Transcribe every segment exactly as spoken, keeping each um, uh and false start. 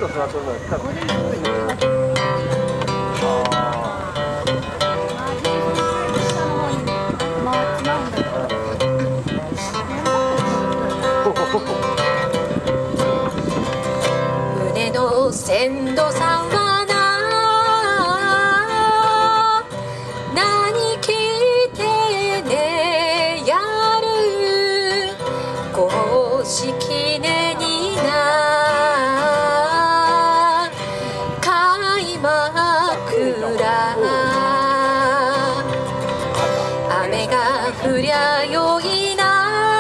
と座ってるのは近く。 船の船頭さんはな何着てねやる公式ねにな開幕ら雨が降りゃよいな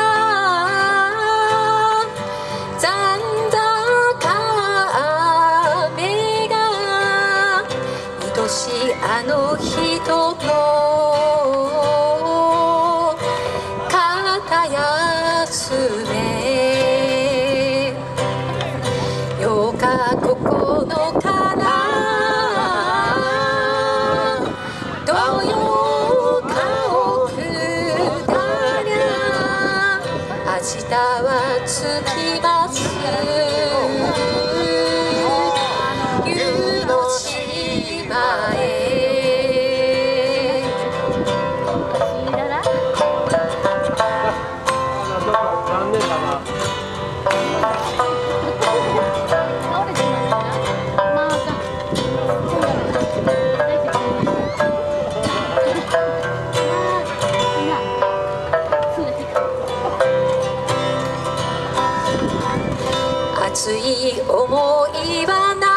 残高雨が愛しいあの人の肩休めようかここのかな土曜かを下りゃ明日は着きます湯の島へ残念だな。 熱い思いはな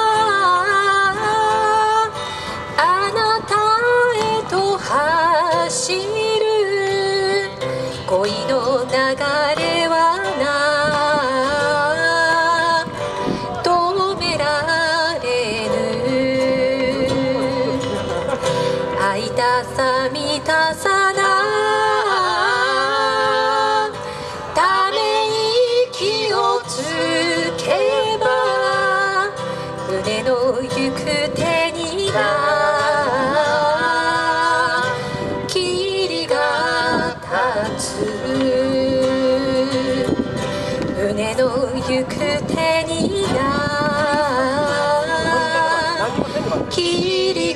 あなたへと走る恋の流れはな止められぬ会いたさ見たさなため息をつけば船の行く手にが霧が立つ船の行く手にが霧